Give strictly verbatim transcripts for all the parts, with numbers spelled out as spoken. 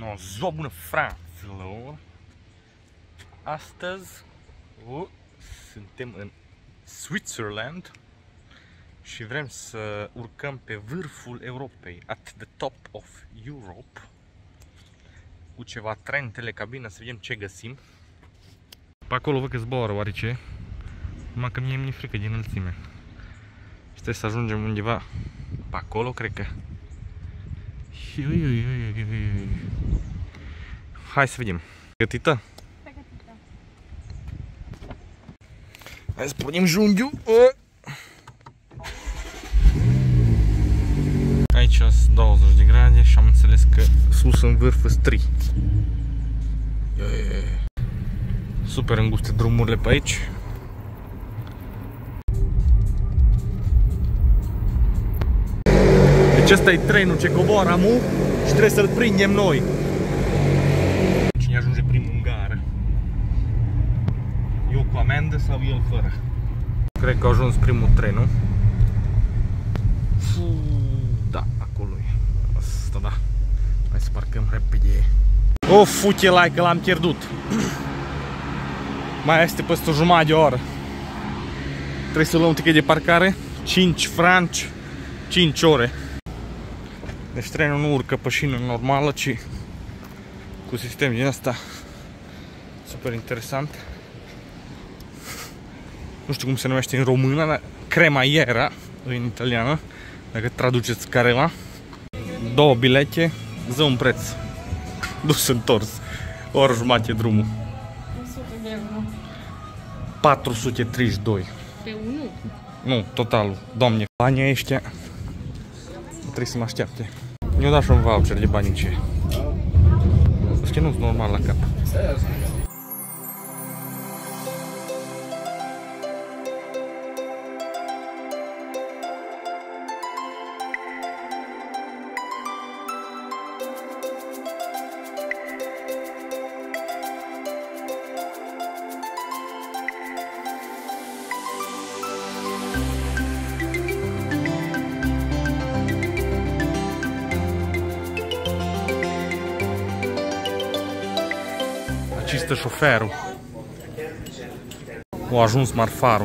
No, ziua bună, fraților! Astăzi uh, suntem în Switzerland și vrem să urcăm pe vârful Europei, at the top of Europe, cu ceva tren, telecabină, să vedem ce găsim. Pe acolo văd că zboară oarece, numai că mie mi-e frică din înălțime. Și trebuie să ajungem undeva pe acolo, cred că. Hai să vedem. Pregătită? Pregătită. Hai să punem junghiul. Aici sunt douăzeci de grade și am înțeles că sus în vârf sunt trei. Super înguste drumurile pe aici. Deci ăsta e trenul ce coboară amu și trebuie să-l prindem noi. Cine ajunge primul în gară? Eu cu amendă sau el fără? Cred că a ajuns primul trenul. Da, acolo e. Asta da. Hai să parcăm repede. O, fuchelai că l-am pierdut. Mai este peste o jumătate de oră. Trebuie să luăm un ticket de parcare. cinci franci, cinci ore. Deci trenul nu urcă pe șină normală, ci cu sistem din asta super interesant. Nu știu cum se numește în română, dar cremaiera în italiană, dacă traduceți careva. Două bilete, ză un preț. Dus întors. O oră jumătate drumul. o sută de euro. patru sute treizeci și doi. Pe unul? Nu, totalul. Doamne, banii ăștia trebuie să mă așteapte. Mi-au dat și un voucher de bani în ce. Ăștia nu sunt normal la cap. Cistă șoferul. O ajuns marfarul.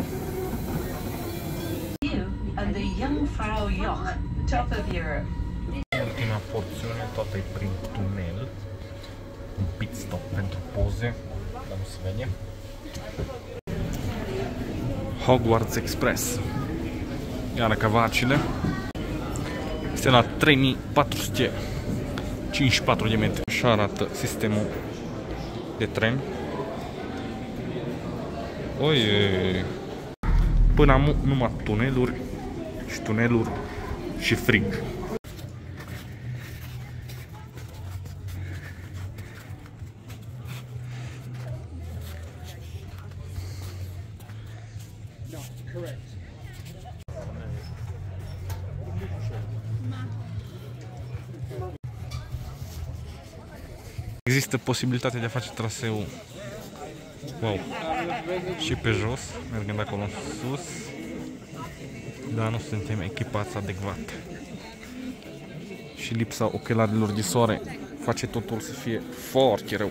Ultima porțiune, toată e prin tunel. Un pit stop pentru poze, dar nu se vede. Hogwarts Express. Iară cavacile. Este la trei mii patru sute cincizeci și patru de metri. Așa arată sistemul de tren. Oi, până am numai tuneluri și tuneluri și frig. Există posibilitatea de a face traseul, wow, și pe jos, mergând acolo în sus, dar nu suntem echipați adecvat. Și lipsa ochelarilor de soare face totul să fie foarte rău.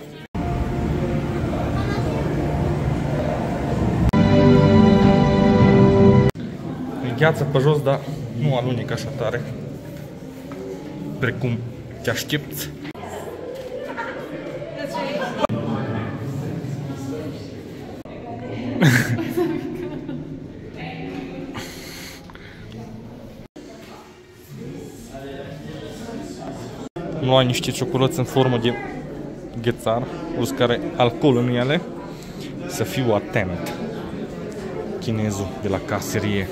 E gheață pe jos, dar nu alunecă așa tare, precum te aștepți. Nu ai niște ciocolăți în formă de ghețar, plus care alcool în ele. Să fiu atent. Chinezul de la caserie.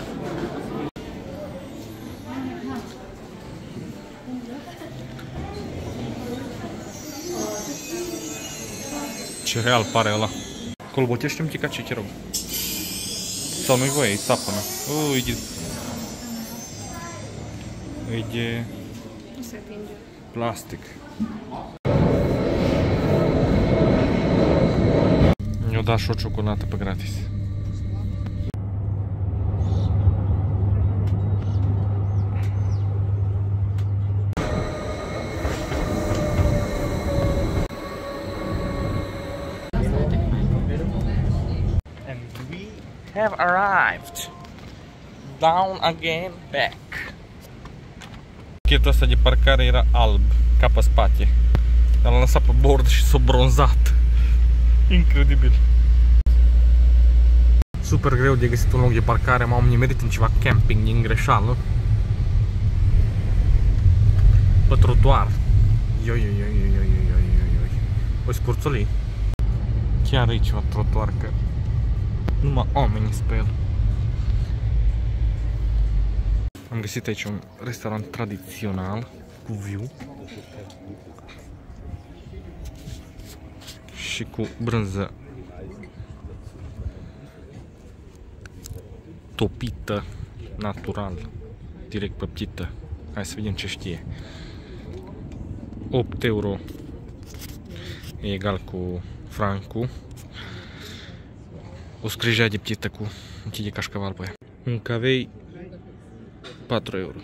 Ce real pare ăla. Colbotește-mi ticace, te rog. Sau nu-i voie, e țapănă. Oh, e de... E de... Nu se atinge. Plastic. Mi-o dat și o ciocolată pe gratis. have arrived. Down again, back. Chetul ăsta de parcare era alb, ca pe spate. Dar l-am lăsat pe bord și s-a bronzat. Incredibil. Super greu de găsit un loc de parcare, m-am nimerit în ceva camping din greșeală. Pe trotuar. Ioi, ioi, ioi, ioi, ioi, ioi, ioi. O scurțului. Chiar aici o trotuar, că numai oamenii pe el. Am găsit aici un restaurant tradițional cu view și cu brânză topită natural, direct păptită. Hai să vedem ce știe. opt euro e egal cu francul. O scrijea de ptită cu un chei de cașcaval pe ea. Un cavei patru euro.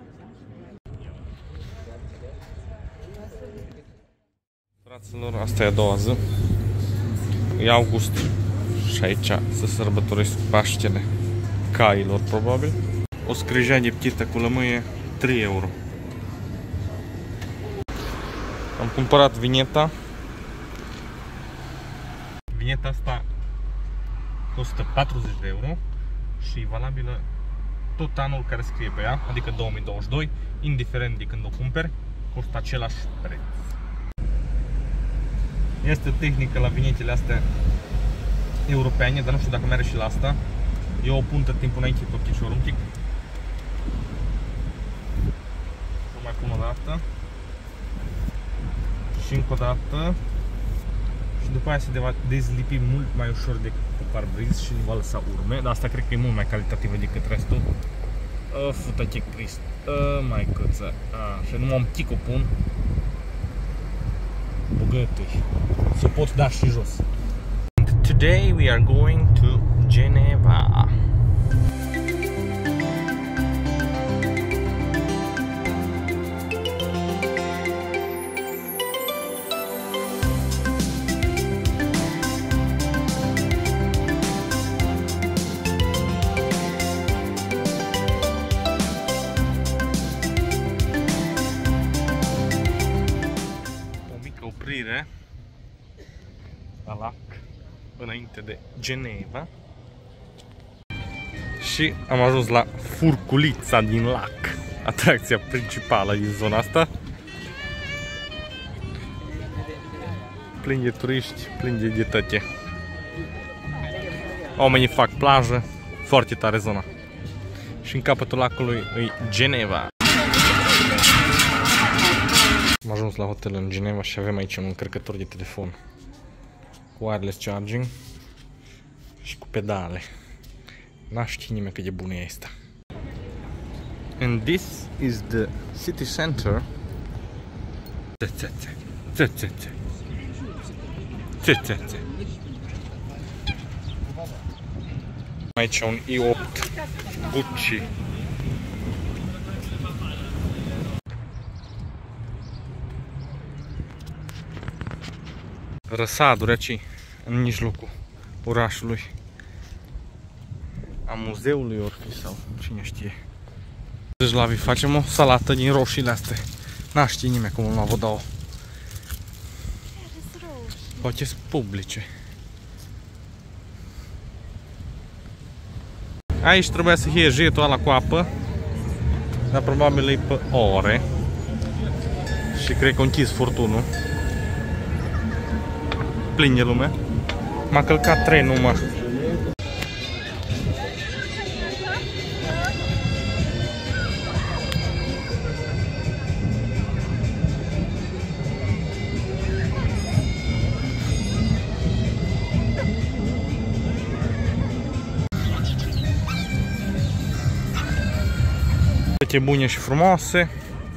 Fraților, asta e a doua zi. E august și aici să sărbătoresc Paștele cailor, probabil. O scrijea de ptită cu lămâie, trei euro. Am cumpărat vineta. Vineta asta costă patruzeci de euro și e valabilă tot anul care scrie pe ea, adică două mii douăzeci și doi, indiferent de când o cumperi, costă același preț. Este tehnică la vinetele astea europene, dar nu știu dacă merge și la asta. Eu o pun tot timpul înainte pe picior un pic. O mai pun o dată. Și încă o dată. Și după aia se va dezlipi mult mai ușor decât cu parbriz și nu va lăsa urme. Dar asta cred că e mult mai calitativă decât restul. Oh, fută-te Crist. Oh, mai căță. Ah, și numai un pic o pun. Bugătui. Să pot da și jos. Today we are going to Geneva. La lac, înainte de Geneva. Și am ajuns la Furculița din lac, atracția principală din zona asta. Plin de turiști, plin de dietăte. Oamenii fac plajă, foarte tare zona. Și în capătul lacului e Geneva. Am ajuns la hotel în Geneva și avem aici un încărcător de telefon cu wireless charging și cu pedale. N-a ști nimeni cât de bună e asta. And this is the city center. Aici un i opt Gucci. Răsaduri aici, în mijlocul orașului. A muzeului or fi sau cine știe. Deci la vi facem o salată din roșiile astea. N-a știe nimeni cum la vă dau. Poate sunt publice. Aici trebuia să fie jetul ăla cu apă, dar probabil e pe ore. Și cred că a închis furtunul. Plin de lume. M-a călcat trenul, mă. Fete bune și frumoase.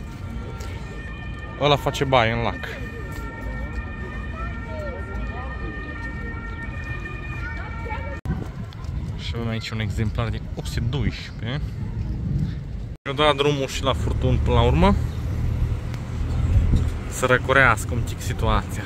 Ăla face baie în lac. Și avem aici un exemplar de opt sute doisprezece. Eu dat drumul și la furtun până la urmă. Să răcorească un pic situația.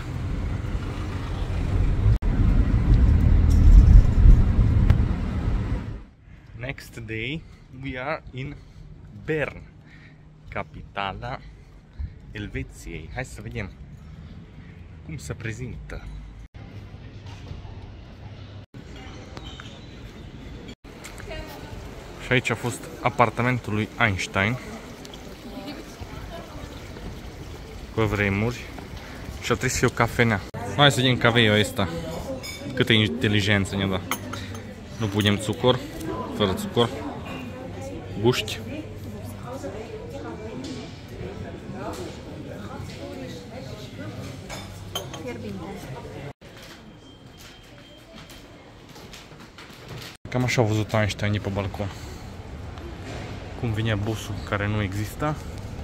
next day we are in Bern, capitala Elveției. Hai să vedem cum se prezintă. Și aici a fost apartamentul lui Einstein pe vremuri și a trebuit să fie o cafenea. Hai să vedem cafeaua asta. Câtă inteligență ne-a dat. Nu punem cukor, fără cukor. Guști. Cam așa au văzut Einstein pe balcon. Cum vinea busul care nu exista.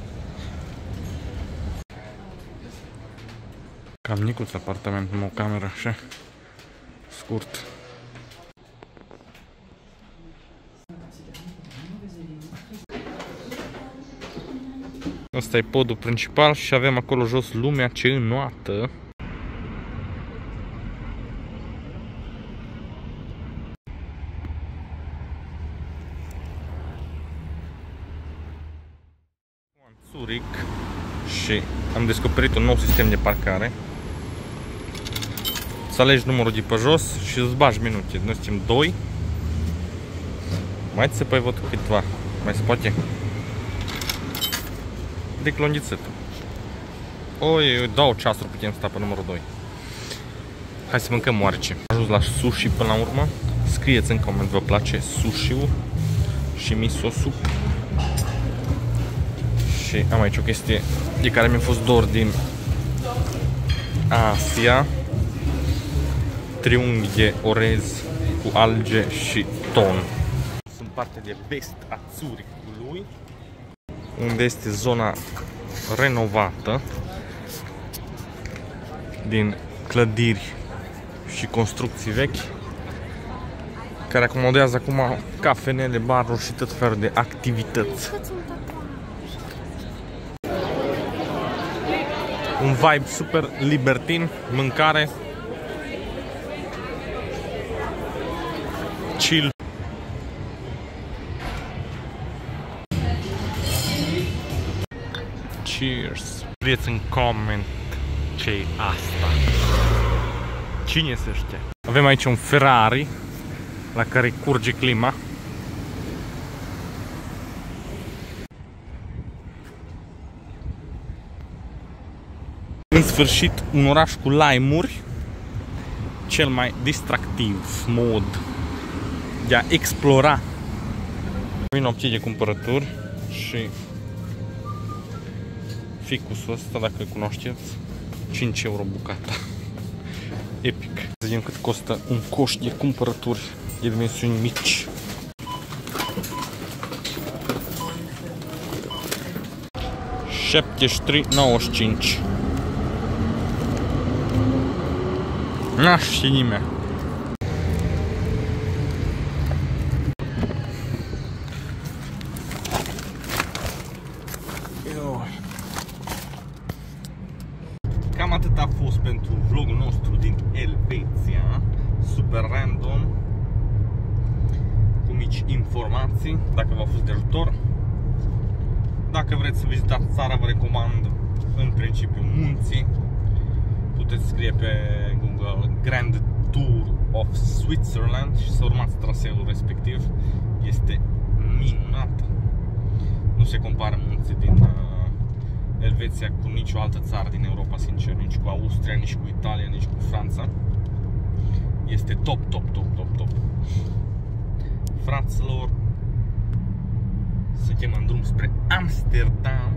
Cam nicuț apartament, numai o cameră așa. Scurt. Asta e podul principal și avem acolo jos lumea ce înnoată. Zurich și am descoperit un nou sistem de parcare. Să alegi numărul de pe jos și îți bagi minute. Noi suntem doi. Mai ți se poate văd câteva. Mai se poate. De clongițetul. Oi, două ceasuri putem sta pe numărul doi. Hai să mâncăm oarece. Am ajuns la sushi până la urmă. Scrieți în coment, vă place sushi-ul și miso soup. Și am aici o chestie de care mi-a fost dor din Asia. Triunghi de orez cu alge și ton. Sunt parte de vest a Zurichului, unde este zona renovată din clădiri și construcții vechi, care acomodează acum cafenele, baruri și tot felul de activități. Un vibe super libertin, mâncare, chill. Cheers! Scrieți în coment ce-i asta. Cine se știe? Avem aici un Ferrari la care curge clima. În sfârșit, un oraș cu lime-uri, cel mai distractiv mod de a explora. Vin opție de cumpărături și ficusul ăsta, dacă îl cunoașteți, cinci euro bucata. Epic. Să vedem cât costă un coș de cumpărături de dimensiuni mici. șaptezeci și trei nouăzeci și cinci. N-aș ști nimeni. Cam atât a fost pentru vlogul nostru din Elveția. Super random, cu mici informații, dacă v-au fost de ajutor. Dacă vreți să vizitați țara, vă recomand în principiu munții. Puteți scrie pe Google Grand Tour of Switzerland și să urmați traseul respectiv. Este minunat. Nu se compară munții din uh, Elveția cu nicio altă țară din Europa, sincer, nici cu Austria, nici cu Italia, nici cu Franța. Este top, top, top, top, top. Fraților, suntem în drum spre Amsterdam.